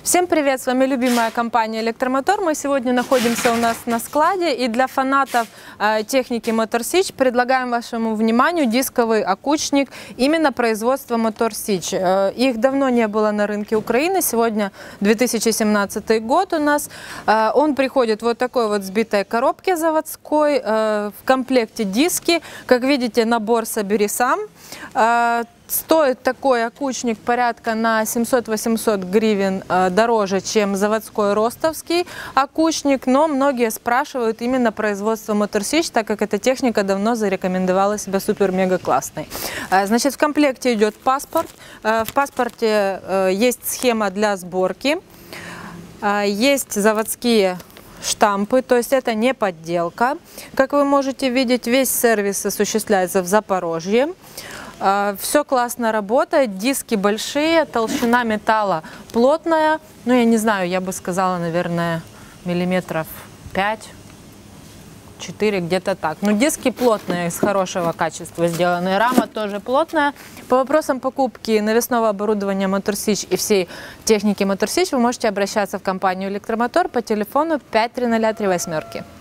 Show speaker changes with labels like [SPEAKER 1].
[SPEAKER 1] Всем привет! С вами любимая компания «Электромотор». Мы сегодня находимся у нас на складе, и для фанатов техники Motor Sich предлагаем вашему вниманию дисковый окучник именно производства Motor Sich. Их давно не было на рынке Украины, сегодня 2017 год у нас. Он приходит в вот такой вот сбитой коробке заводской, в комплекте диски. Как видите, набор «Собери сам». Стоит такой окучник порядка на 700-800 гривен дороже, чем заводской ростовский окучник, но многие спрашивают именно производство Motor Sich, так как эта техника давно зарекомендовала себя супер-мега классной. Значит, в комплекте идет паспорт, в паспорте есть схема для сборки, есть заводские штампы, то есть это не подделка. Как вы можете видеть, весь сервис осуществляется в Запорожье. Все классно работает, диски большие, толщина металла плотная, ну я не знаю, я бы сказала, наверное, миллиметров 5-4, где-то так. Но диски плотные, из хорошего качества сделаны, рама тоже плотная. По вопросам покупки навесного оборудования Motor Sich и всей техники Motor Sich вы можете обращаться в компанию «Электромотор» по телефону 53038.